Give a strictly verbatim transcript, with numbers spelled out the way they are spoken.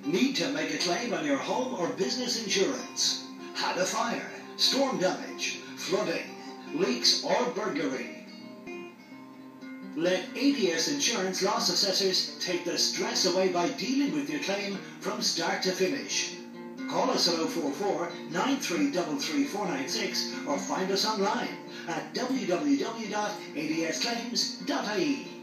Need to make a claim on your home or business insurance? Had a fire, storm damage, flooding, leaks or burglary? Let A D S Insurance Loss Assessors take the stress away by dealing with your claim from start to finish. Call us at oh four four, nine three three three, four nine six or find us online at w w w dot a d s claims dot i e.